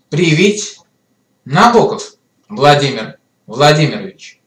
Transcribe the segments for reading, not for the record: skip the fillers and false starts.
привить. Набоков Владимир Владимирович.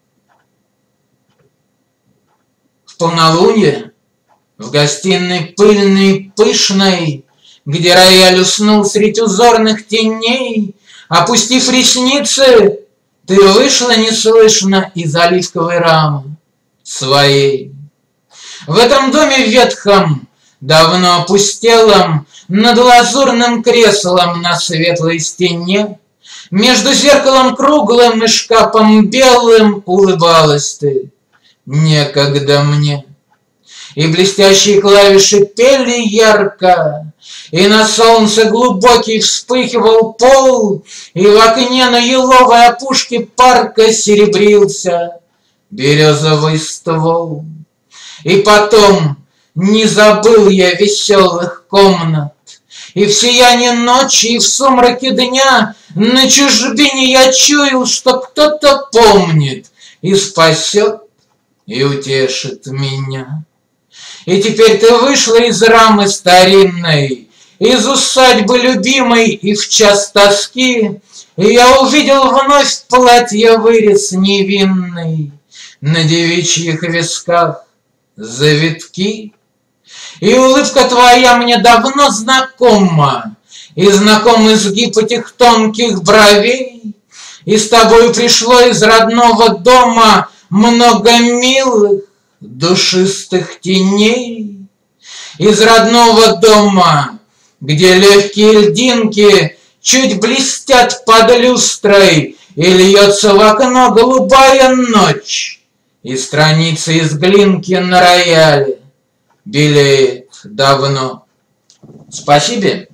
В полнолуние в гостиной пыльной, пышной, где рояль уснул средь узорных теней, опустив ресницы, ты вышла неслышно из оливковой рамы своей. В этом доме ветхом, давно опустелом, над лазурным креслом на светлой стене, между зеркалом круглым и шкафом белым улыбалась ты некогда мне. И блестящие клавиши пели ярко, и на солнце глубокий вспыхивал пол, и в окне на еловой опушке парка серебрился березовый ствол. И потом не забыл я веселых комнат, и в сиянии ночи, и в сумраке дня на чужбине я чуял, что кто-то помнит и спасет, и утешит меня. И теперь ты вышла из рамы старинной, из усадьбы любимой, и в час тоски, и я увидел вновь платье вырез невинный, на девичьих висках завитки. И улыбка твоя мне давно знакома, и знаком изгиб этих тонких бровей, и с тобой пришло из родного дома много милых душистых теней. Из родного дома, где легкие льдинки чуть блестят под люстрой, и льется в окно голубая ночь, и страница из глинки на рояле белеет давно. Спасибо.